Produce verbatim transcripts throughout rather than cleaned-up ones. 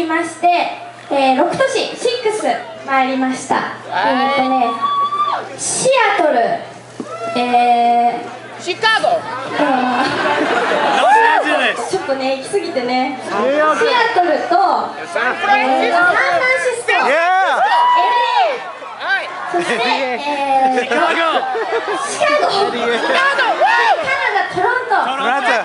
まして、えー、ろく都市シックス参りました。えーとね、シアトル、えー、 シカゴ、 ちょっとね、行き過ぎてね、シアトルと、 サンフランシスコ、 サンフランシスコ、エルエー、そして、えー、シカゴ、シカゴ、カナダ、トロント、ニューヨーク、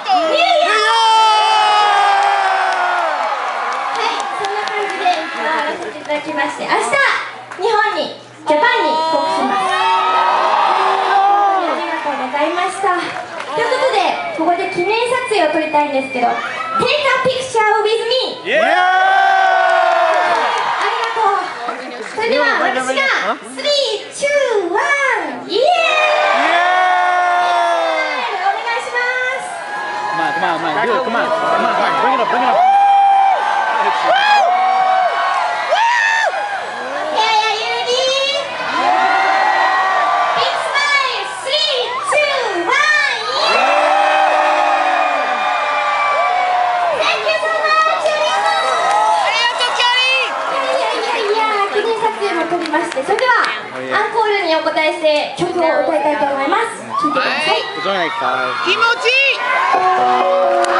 はい、そんな感じで回らせていただきまして、明日、日本に、ジャパンに帰国します。ありがとうございました。ということで、ここで記念撮影を撮りたいんですけど、Take a picture with me! ありがとう。それでは私がスリー、ツー、ワン、イエーイ！お願いします。 Come on, come on, come on, do it, come on, come on, come on, bring it up, bring it up. それではアンコールにお答えして曲を歌いたいと思います。聴いてください。 気持ちいい。